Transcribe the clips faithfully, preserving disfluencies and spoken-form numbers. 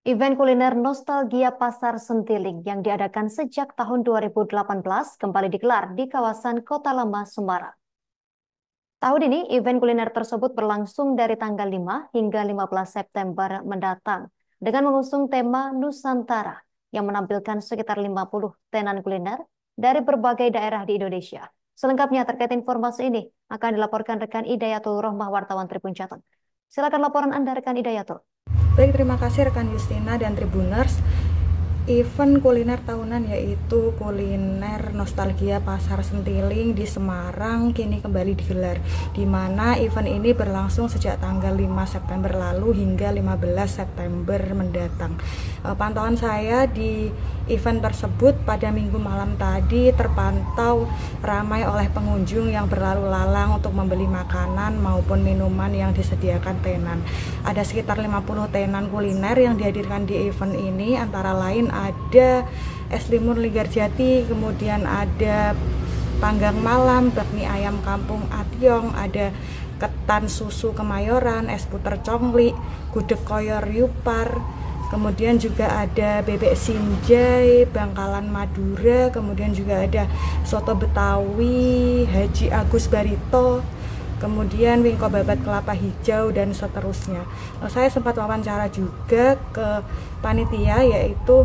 Event kuliner nostalgia Pasar Sentiling yang diadakan sejak tahun dua ribu delapan belas kembali digelar di kawasan Kota Lama, Semarang. Tahun ini, event kuliner tersebut berlangsung dari tanggal lima hingga lima belas September mendatang dengan mengusung tema Nusantara yang menampilkan sekitar lima puluh tenan kuliner dari berbagai daerah di Indonesia. Selengkapnya terkait informasi ini akan dilaporkan rekan Idayatul Rohmah, wartawan Tribun Jateng. Silakan laporan Anda, rekan Idayatul. Baik, terima kasih rekan Justina dan Tribuners. Event kuliner tahunan yaitu kuliner nostalgia Pasar Sentiling di Semarang kini kembali digelar, di mana event ini berlangsung sejak tanggal lima September lalu hingga lima belas September mendatang. Pantauan saya di event tersebut pada minggu malam tadi terpantau ramai oleh pengunjung yang berlalu lalang untuk membeli makanan maupun minuman yang disediakan tenan. Ada sekitar lima puluh tenan kuliner yang dihadirkan di event ini, antara lain ada es limun Linggarjati, kemudian ada panggang malam, bakmi ayam kampung Atyong, ada ketan susu Kemayoran, es puter congli, gudeg koyor Yupar, kemudian juga ada bebek sinjai, Bangkalan Madura, kemudian juga ada soto Betawi, Haji Agus Barito, kemudian wingko babat kelapa hijau, dan seterusnya. Saya sempat wawancara juga ke panitia, yaitu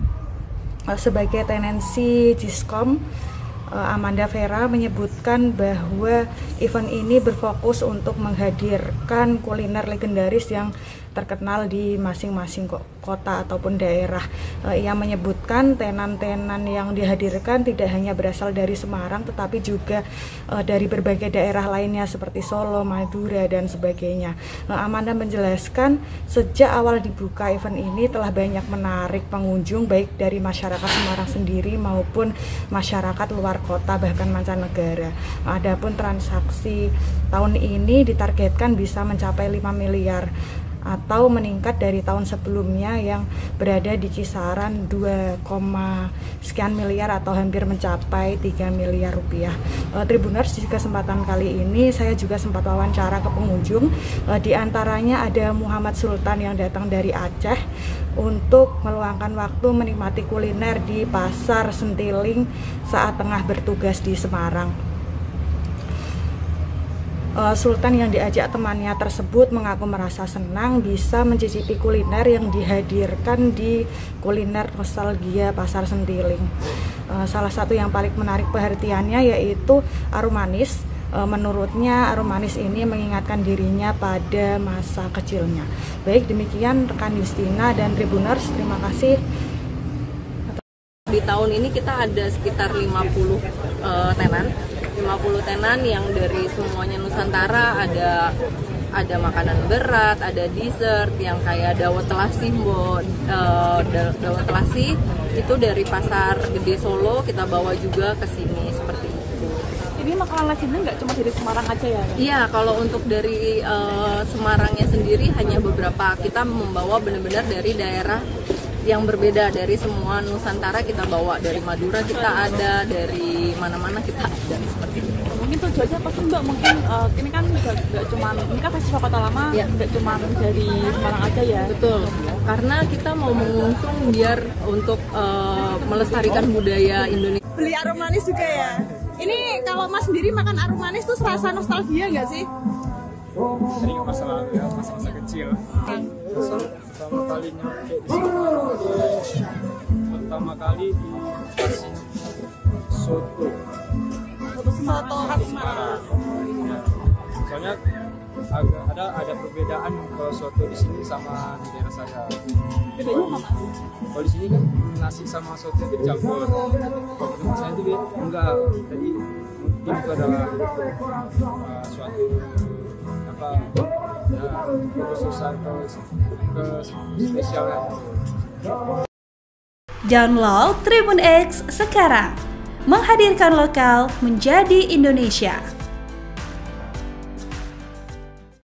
sebagai tenensi Jiskom, Amanda Vera menyebutkan bahwa event ini berfokus untuk menghadirkan kuliner legendaris yang terkenal di masing-masing kota ataupun daerah. Ia menyebutkan tenan-tenan yang dihadirkan tidak hanya berasal dari Semarang, tetapi juga dari berbagai daerah lainnya seperti Solo, Madura, dan sebagainya. Amanda menjelaskan sejak awal dibuka event ini telah banyak menarik pengunjung baik dari masyarakat Semarang sendiri maupun masyarakat luar kota bahkan mancanegara. Adapun transaksi tahun ini ditargetkan bisa mencapai lima miliar atau meningkat dari tahun sebelumnya yang berada di kisaran dua, sekian miliar atau hampir mencapai tiga miliar rupiah. E, Tribuners, di kesempatan kali ini saya juga sempat wawancara ke pengunjung, e, di antaranya ada Muhammad Sultan yang datang dari Aceh untuk meluangkan waktu menikmati kuliner di Pasar Sentiling saat tengah bertugas di Semarang. Sultan yang diajak temannya tersebut mengaku merasa senang bisa mencicipi kuliner yang dihadirkan di kuliner nostalgia Pasar Sentiling. Salah satu yang paling menarik perhatiannya yaitu arumanis. Menurutnya arumanis ini mengingatkan dirinya pada masa kecilnya. Baik, demikian rekan Justina dan Tribuners, terima kasih. Di tahun ini kita ada sekitar lima puluh uh, tenan. lima puluh tenan yang dari semuanya Nusantara, ada ada makanan berat, ada dessert yang kayak dawet telasi, bo, uh, dawet telasi itu dari Pasar Gede Solo kita bawa juga ke sini seperti itu. Ini makanan lainnya nggak cuma dari Semarang aja ya? Iya, kalau untuk dari uh, Semarangnya sendiri hanya beberapa, kita membawa benar-benar dari daerah yang berbeda, dari semua Nusantara kita bawa, dari Madura kita ada, dari mana-mana kita ada seperti itu. Mungkin tujuannya apa sih Mbak? Mungkin uh, ini kan nggak cuma, ini kan festival Kota Lama, ya, nggak cuma dari Semarang aja ya? Betul, karena kita mau mengusung biar untuk uh, melestarikan budaya Indonesia. Beli aromanis juga ya? Ini kalau Mas sendiri makan aromanis tuh serasa nostalgia nggak sih? Sering masa lalu ya, masa-masa kecil. Pertama kali nyampe di sini, pertama kali dikasih soto. Soto khas Semarang. Ya. Soalnya agak ada ada perbedaan kalau soto di sini sama di daerah saya. Bedanya apa Mas? Kalau di sini kan nasi sama soto itu dicampur. Kalau di tempat saya itu enggak. Jadi mungkin itu adalah uh, suatu apa ya, kekhususan ke, ke spesialnya. Download Tribun X sekarang, menghadirkan lokal menjadi Indonesia.